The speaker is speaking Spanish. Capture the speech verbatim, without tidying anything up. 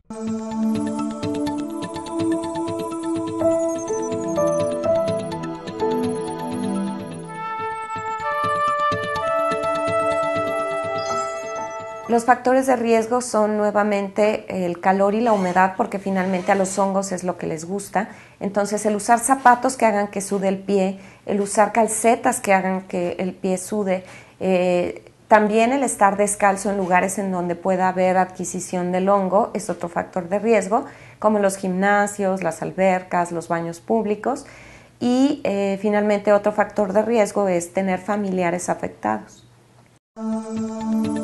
Los factores de riesgo son nuevamente el calor y la humedad, porque finalmente a los hongos es lo que les gusta. Entonces el usar zapatos que hagan que sude el pie, el usar calcetas que hagan que el pie sude, eh, también el estar descalzo en lugares en donde pueda haber adquisición del hongo es otro factor de riesgo, como los gimnasios, las albercas, los baños públicos. Y eh, finalmente otro factor de riesgo es tener familiares afectados.